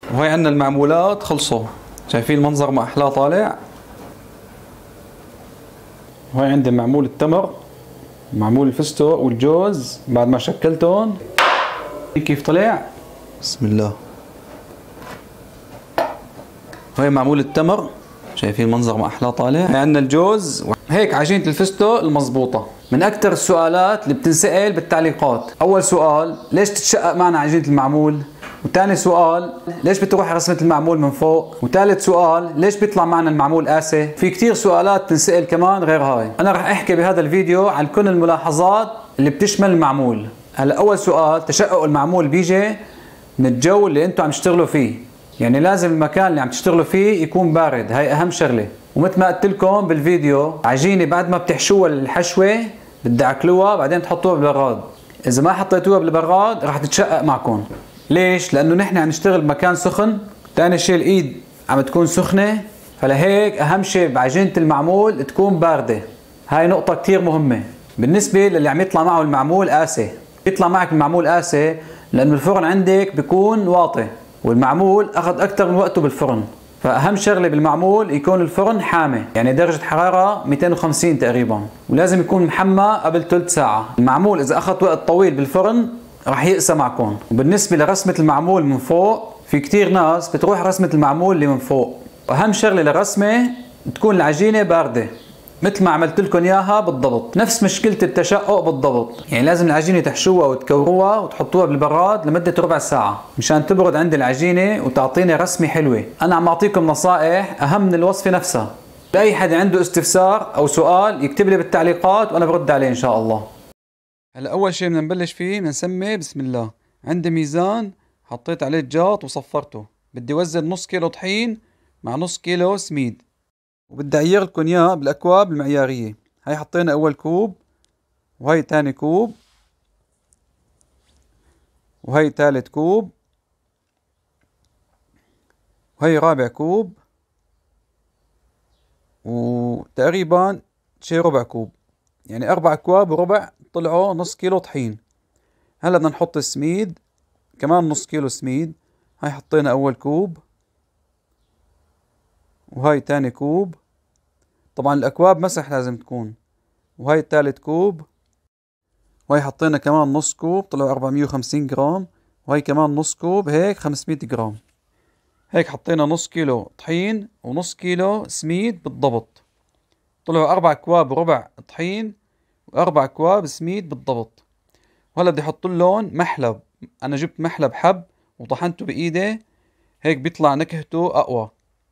وهي عندنا المعمولات خلصوا. شايفين المنظر ما احلاه طالع. وهي عندي معمول التمر، معمول الفستق والجوز بعد ما شكلتهم. كيف طلع؟ بسم الله. وهي معمول التمر، شايفين المنظر ما احلاه طالع. عندنا الجوز. هيك عجينة الفستق المضبوطة. من أكثر السؤالات اللي بتنسأل بالتعليقات، أول سؤال ليش تتشقق معنا عجينة المعمول؟ وثاني سؤال ليش بتروح رسمة المعمول من فوق؟ وثالث سؤال ليش بيطلع معنا المعمول قاسي؟ في كثير سؤالات تنسأل كمان غير هاي. أنا رح أحكي بهذا الفيديو عن كل الملاحظات اللي بتشمل المعمول. هلا أول سؤال، تشقق المعمول بيجي من الجو اللي أنتم عم تشتغلوا فيه، يعني لازم المكان اللي عم تشتغلوا فيه يكون بارد، هاي أهم شغلة. ومثل ما قلت لكم بالفيديو، عجينة بعد ما بتحشوها الحشوة بدي عكلوها بعدين تحطوها بالبراد. إذا ما حطيتوها بالبراد رح تتشقق معكم. ليش؟ لأنه نحن عم نشتغل بمكان سخن، ثاني شيء الإيد عم تكون سخنة، فلهيك أهم شيء بعجينة المعمول تكون باردة. هاي نقطة كثير مهمة. بالنسبة للي عم يطلع معه المعمول قاسي، يطلع معك المعمول قاسي لأنه الفرن عندك بيكون واطي، والمعمول أخذ أكثر من وقته بالفرن. فأهم شغلة بالمعمول يكون الفرن حامي، يعني درجة حرارة 250 تقريبا، ولازم يكون محمى قبل ثلث ساعة. المعمول إذا أخذ وقت طويل بالفرن رح يقسى معكم. وبالنسبة لرسمة المعمول من فوق، في كتير ناس بتروح رسمة المعمول اللي من فوق. وأهم شغلة للرسمة تكون العجينة باردة، مثل ما عملت لكم اياها بالضبط، نفس مشكلة التشقق بالضبط. يعني لازم العجينة تحشوها وتكوروها وتحطوها بالبراد لمدة ربع ساعة مشان تبرد عند العجينة وتعطيني رسمة حلوة. أنا عم أعطيكم نصائح أهم من الوصفة نفسها. لأي حد عنده استفسار أو سؤال يكتب لي بالتعليقات وأنا برد عليه إن شاء الله. هلا أول شيء بدنا نبلش فيه، بدنا نسمي بسم الله. عندي ميزان حطيت عليه الجاط وصفرته. بدي وزن نص كيلو طحين مع نص كيلو سميد، وبدي أعير لكم إياه بالأكواب المعيارية. هاي حطينا أول كوب، وهي تاني كوب، وهي تالت كوب، وهي رابع كوب، وتقريبا شي ربع كوب، يعني 4 أكواب وربع طلعوا نص كيلو طحين. هلا بدنا نحط السميد، كمان نص كيلو سميد. هاي حطينا أول كوب، وهاي تاني كوب، طبعا الأكواب مسح لازم تكون، وهاي تالت كوب، وهي حطينا كمان نص كوب طلعوا 450 جرام، وهي كمان نص كوب هيك 500 جرام. هيك حطينا نص كيلو طحين ونص كيلو سميد بالضبط، طلعوا 4 أكواب وربع طحين و4 أكواب سميد بالضبط. وهلا بدي احط لهم محلب. انا جبت محلب حب وطحنته بايدي، هيك بيطلع نكهته اقوى.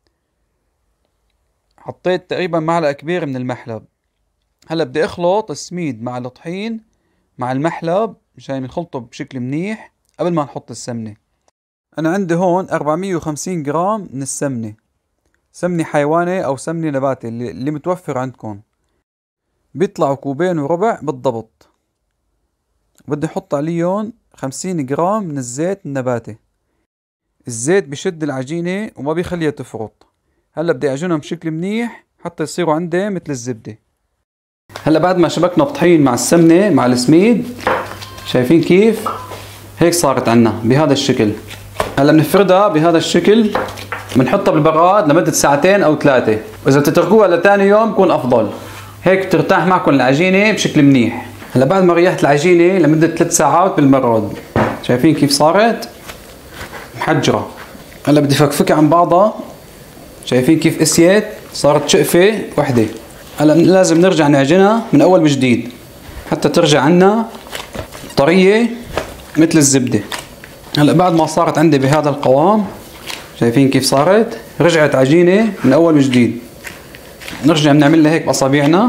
حطيت تقريبا معلقة كبيرة من المحلب. هلا بدي اخلط السميد مع الطحين مع المحلب مشان نخلطه بشكل منيح قبل ما نحط السمنة. انا عندي هون 450 جرام من السمنة، سمنة حيواني او سمنة نباتي اللي متوفر عندكم. بيطلعوا كوبين وربع بالضبط. بدي احط عليهم 50 جرام من الزيت النباتي. الزيت بشد العجينة وما بيخليها تفرط. هلا بدي اعجنهم بشكل منيح حتى يصيروا عندي مثل الزبدة. هلا بعد ما شبكنا الطحين مع السمنة مع السميد، شايفين كيف؟ هيك صارت عنا بهذا الشكل. هلا بنفردها بهذا الشكل، بنحطها بالبراد لمدة 2 أو 3، وإذا بتتركوها لتاني يوم بكون أفضل، هيك ترتاح معكم العجينة بشكل منيح. هلا بعد ما ريحت العجينة لمدة 3 ساعات بالبراد، شايفين كيف صارت؟ محجرة. هلا بدي فكفكها عن بعضها، شايفين كيف قسيت؟ صارت شقفة وحدة. هلا لازم نرجع نعجنها من أول وجديد حتى ترجع عنا طرية مثل الزبدة. هلا بعد ما صارت عندي بهذا القوام، شايفين كيف صارت؟ رجعت عجينة من أول وجديد. نرجع بنعمل لها هيك بأصابعنا.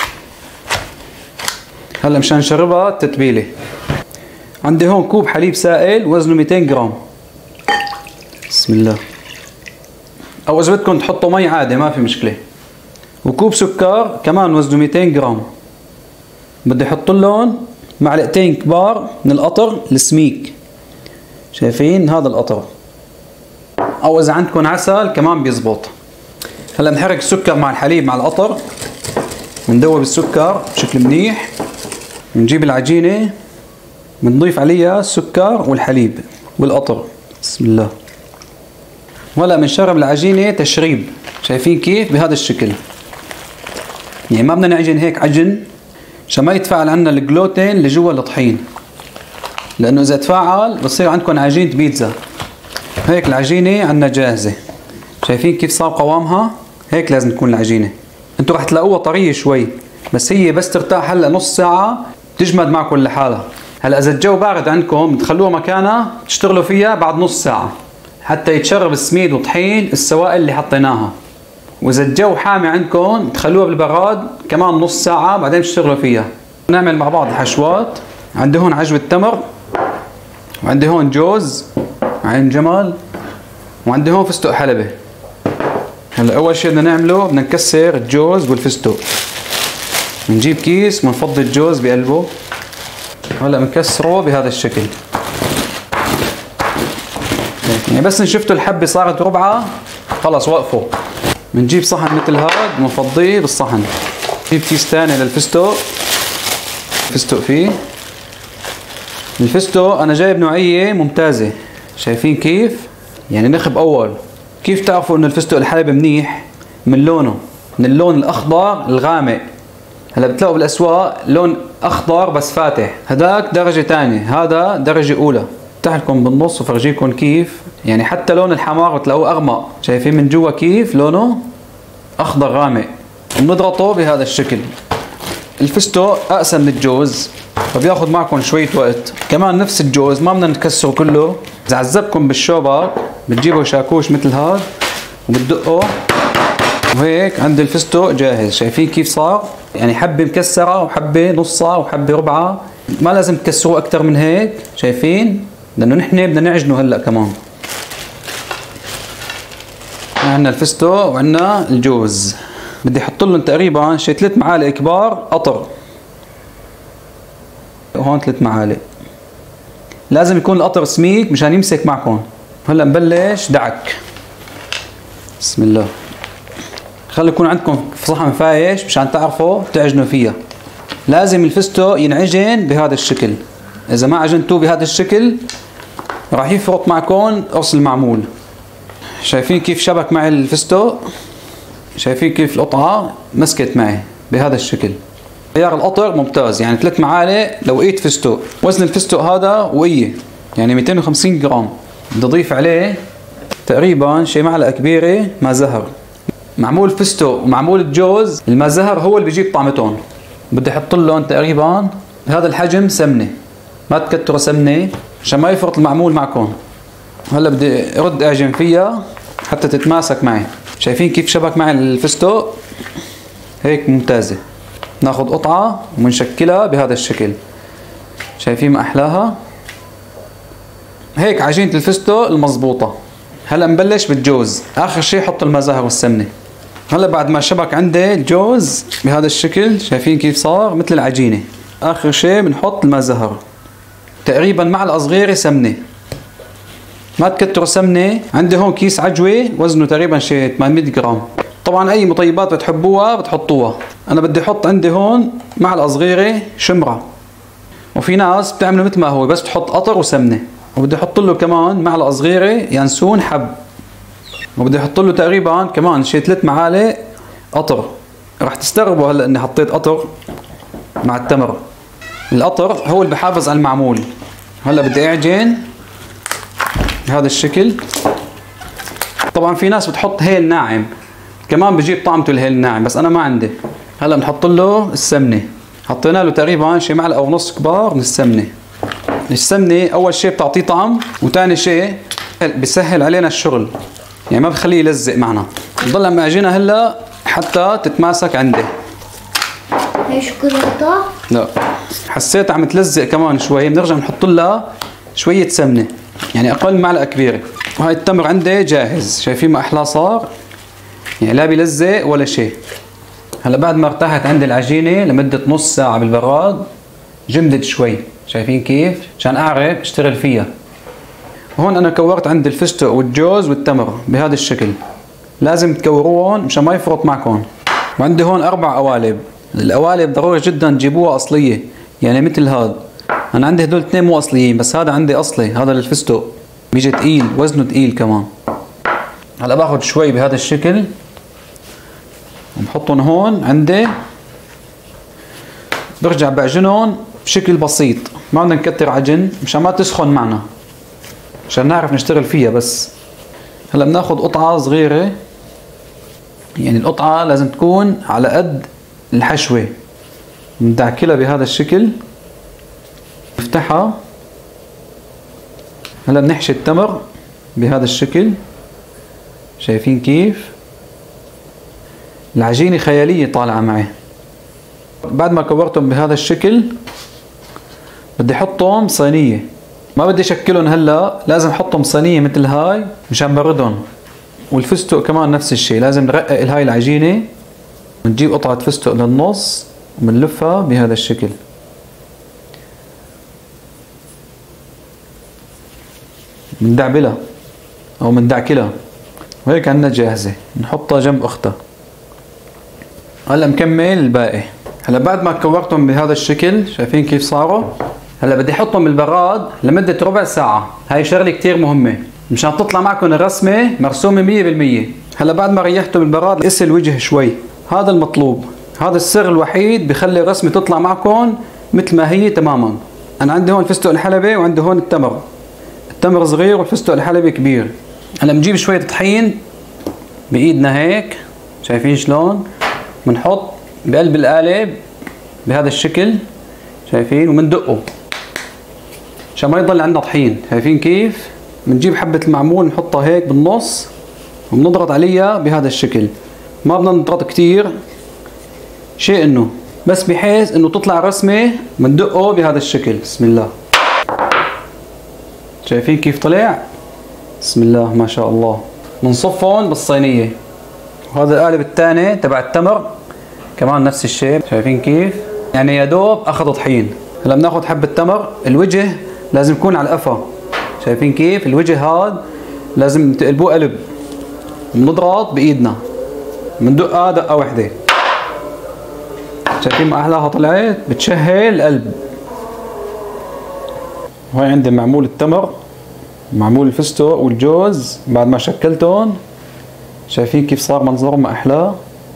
هلا مشان نشربها التتبيلة، عندي هون كوب حليب سائل وزنه 200 جرام. بسم الله. او اذا بدكم تحطوا مي عادي ما في مشكلة. وكوب سكر كمان وزنه 200 جرام. بدي احط لهم معلقتين كبار من القطر السميك، شايفين هذا القطر، او اذا عندكم عسل كمان بيزبط. هلا بنحرك السكر مع الحليب مع القطر، وندوب السكر بشكل منيح، ونجيب العجينة بنضيف عليها السكر والحليب والقطر. بسم الله. وهلا بنشرب العجينة تشريب، شايفين كيف؟ بهذا الشكل. يعني ما بدنا نعجن هيك عجن عشان ما يتفاعل عنا الجلوتين اللي جوا الطحين، لأنه إذا تفاعل بصير عندكم عجينة بيتزا. هيك العجينة عنا جاهزة، شايفين كيف صار قوامها؟ هيك لازم تكون العجينة. انتوا رح تلاقوها طرية شوي، بس هي بس ترتاح هلا نص ساعة تجمد معكم لحالها. هلا إذا الجو بارد عندكم تخلوها مكانها تشتغلوا فيها بعد نص ساعة حتى يتشرب السميد وطحين السوائل اللي حطيناها. وإذا الجو حامي عندكم تخلوها بالبراد كمان نص ساعة بعدين تشتغلوا فيها. نعمل مع بعض الحشوات. عندي هون عجوة تمر، وعندي هون جوز عين جمل، وعندي هون فستق حلبي. هلا أول شيء بدنا نعمله بدنا نكسر الجوز والفستق. بنجيب كيس بنفضي الجوز بقلبه. هلا بنكسره بهذا الشكل. يعني بس ان شفتوا الحبة صارت ربعة خلص وقفوا. بنجيب صحن مثل هذا بنفضيه بالصحن. نجيب كيس ثاني للفستق. فستق فيه. الفستق انا جايب نوعية ممتازة، شايفين كيف؟ يعني نخب اول. كيف تعرفوا انه الفستق الحلبي منيح؟ من لونه، من اللون الاخضر الغامق. هلا بتلاقوا بالاسواق لون اخضر بس فاتح، هداك درجة ثانية، هذا درجة اولى. افتح لكم بالنص وفرجيكم كيف، يعني حتى لون الحمار بتلاقوه اغمق، شايفين من جوا كيف لونه اخضر غامق. بنضغطه بهذا الشكل. الفستق اقسى من الجوز فبياخذ معكم شوية وقت. كمان نفس الجوز ما بدنا نكسره كله. اذا عذبكم بالشوبك بتجيبوا شاكوش مثل هذا وبتدقه، وهيك عند الفستق جاهز. شايفين كيف صار؟ يعني حبة مكسرة وحبة نصها وحبة ربعة، ما لازم تكسروه أكثر من هيك. شايفين؟ لأنه نحن بدنا نعجنه هلا كمان. عندنا الفستق وعندنا الجوز. بدي أحط لهم تقريبا شي 3 معالق كبار قطر. وهون 3 معالق. لازم يكون القطر سميك مشان يمسك معكم. هلا نبلش دعك. بسم الله. خلي يكون عندكم في صحن فايش مشان تعرفوا تعجنوا فيها. لازم الفستق ينعجن بهذا الشكل. إذا ما عجنتوه بهذا الشكل راح يفرط معكم قرص المعمول. شايفين كيف شبك معي الفستق؟ شايفين كيف القطعة مسكت معي بهذا الشكل. خيار القطر ممتاز، يعني 3 معالق لوقية فستق. وزن الفستق هذا وقية، يعني 250 جرام. بدي أضيف عليه تقريبا شي معلقة كبيرة ماء زهر. معمول فستق ومعمول الجوز الماء زهر هو اللي بيجيب طعمتهم. بدي احط لهم تقريبا هذا الحجم سمنه، ما تكتروا سمنه عشان ما يفرط المعمول معكم. هلا بدي ارد اعجن فيها حتى تتماسك معي. شايفين كيف شبك معي الفستق؟ هيك ممتازه. ناخذ قطعه وبنشكلها بهذا الشكل. شايفين ما احلاها؟ هيك عجينه الفستق المضبوطه. هلا نبلش بالجوز. اخر شيء حط الماء زهر والسمنه. هلا بعد ما شبك عندي الجوز بهذا الشكل، شايفين كيف صار مثل العجينه. اخر شيء بنحط الماء زهر تقريبا معلقه صغيره سمنه، ما تكتروا سمنه. عندي هون كيس عجوه وزنه تقريبا شيء 800 جرام. طبعا اي مطيبات بتحبوها بتحطوها. انا بدي احط عندي هون معلقه صغيره شمره، وفي ناس بتعمله مثل ما هو بس تحط قطر وسمنه. وبدي احط له كمان معلقه صغيره ينسون حب، وبدي احط له تقريبا كمان شي 3 معالق قطر. راح تستغربوا هلا اني حطيت قطر مع التمر. القطر هو اللي بحافظ على المعمول. هلا بدي اعجن بهذا الشكل. طبعا في ناس بتحط هيل ناعم كمان بجيب طعمته الهيل الناعم، بس انا ما عندي. هلا بنحط له السمنه. حطينا له تقريبا شي معلقه ونص كبار من السمنه. السمنه اول شيء بتعطيه طعم، وثاني شيء بسهل علينا الشغل، يعني ما بخليه يلزق معنا. بضل عم اعجنها هلا حتى تتماسك عندي. هي شوكولاته؟ لا، حسيت عم تلزق كمان شوي. بنرجع نحط لها شويه سمنه، يعني اقل معلقه كبيره. وهي التمر عندي جاهز. شايفين ما احلاه صار؟ يعني لا بيلزق ولا شيء. هلا بعد ما ارتاحت عندي العجينه لمده نص ساعه بالبراد جمدت شوي. شايفين كيف؟ عشان اعرف اشتغل فيها. هون انا كورت عندي الفستق والجوز والتمر بهذا الشكل. لازم تكوروهم مشان ما يفرط معكم. وعندي هون 4 قوالب. القوالب ضروري جدا تجيبوها اصليه، يعني مثل هذا. انا عندي هدول 2 مو اصليين، بس هذا عندي اصلي. هذا للفستق بيجي ثقيل، وزنه ثقيل كمان. هلا باخذ شوي بهذا الشكل وبحطهم هون عندي، برجع بعجنهم بشكل بسيط، ما بدنا نكتر عجن مشان ما تسخن معنا، عشان نعرف نشتغل فيها بس. هلا بناخذ قطعة صغيرة، يعني القطعة لازم تكون على قد الحشوة، بندعكلها بهذا الشكل، نفتحها. هلا بنحشي التمر بهذا الشكل، شايفين كيف؟ العجينة خيالية طالعة معي. بعد ما كورتهم بهذا الشكل بدي احطهم صينية، ما بدي اشكلهم هلا، لازم احطهم صينية مثل هاي مشان بردهم. والفستق كمان نفس الشيء، لازم نرقق هاي العجينة، بنجيب قطعة فستق للنص وبنلفها بهذا الشكل. بندعبلها او بندعكلها وهيك عندنا جاهزة، نحطها جنب اختها. هلا مكمل الباقي. هلا بعد ما كورتهم بهذا الشكل، شايفين كيف صاروا؟ هلا بدي احطهم بالبراد لمدة ربع ساعة، هاي شغلة كتير مهمة مشان تطلع معكم الرسمة مرسومة 100%. هلا بعد ما ريحتهم بالبراد قس الوجه شوي، هذا المطلوب، هذا السر الوحيد بخلي الرسمة تطلع معكم مثل ما هي تماما. انا عندي هون الفستق الحلبي وعندي هون التمر، التمر صغير والفستق الحلبي كبير. هلا بنجيب شوية طحين بايدنا هيك، شايفين شلون؟ بنحط بقلب القالب بهذا الشكل، شايفين؟ وبندقه عشان ما يضل عندنا طحين، شايفين كيف؟ بنجيب حبة المعمول نحطها هيك بالنص وبنضغط عليها بهذا الشكل، ما بدنا نضغط كتير، شيء انه بس بحيث انه تطلع رسمة. بندقه بهذا الشكل، بسم الله. شايفين كيف طلع؟ بسم الله ما شاء الله. بنصفهم بالصينية. وهذا القالب الثاني تبع التمر كمان نفس الشيء، شايفين كيف؟ يعني يا دوب اخذ طحين. هلا بناخذ حبة تمر، الوجه لازم يكون على القفا، شايفين كيف؟ الوجه هذا لازم تقلبوه قلب، بنضغط بايدنا، بندقها دقة واحدة. شايفين ما احلاها طلعت؟ بتشهي القلب. وهي عندي معمول التمر، معمول الفستق والجوز بعد ما شكلتهم، شايفين كيف صار منظرهم ما احلاه؟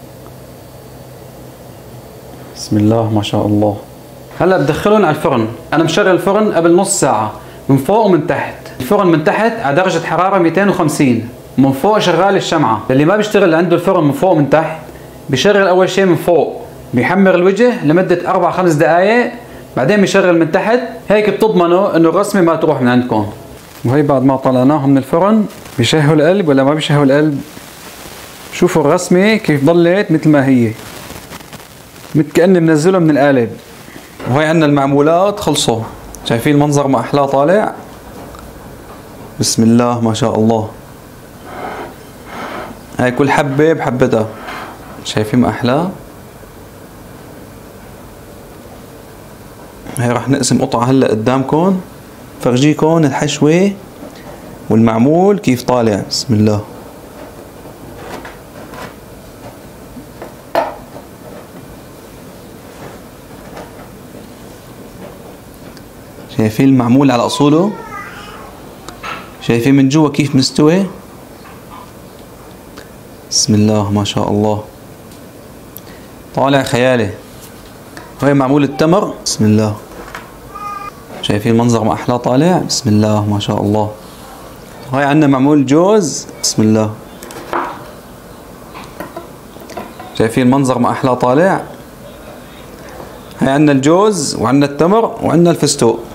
بسم الله ما شاء الله. هلا بدخلهم على الفرن، انا مشغل الفرن قبل نص ساعة من فوق ومن تحت. الفرن من تحت على درجة حرارة 250، من فوق شغال الشمعة. اللي ما بيشتغل عنده الفرن من فوق ومن تحت بيشغل اول شيء من فوق، بيحمر الوجه لمدة 4-5 دقائق، بعدين بيشغل من تحت، هيك بتضمنوا انه الرسمة ما تروح من عندكم. وهي بعد ما طلعناها من الفرن بيشهوا القلب ولا ما بيشهوا القلب؟ شوفوا الرسمة كيف ضلت مثل ما هي، مثل كأني منزلها من القالب. وهي عندنا المعمولات خلصوا، شايفين المنظر ما احلاه طالع؟ بسم الله ما شاء الله. هاي كل حبة بحبتها، شايفين ما احلاه؟ هاي راح نقسم قطعة هلا قدامكم، فرجيكم الحشوة والمعمول كيف طالع. بسم الله. شايفين المعمول على اصوله؟ شايفين من جوا كيف مستوي؟ بسم الله ما شاء الله، طالع خيالي. وهي معمول التمر، بسم الله. شايفين المنظر ما احلاه طالع؟ بسم الله ما شاء الله. وهي عندنا معمول الجوز، بسم الله. شايفين المنظر ما احلاه طالع؟ هي عندنا الجوز وعندنا التمر وعندنا الفستق.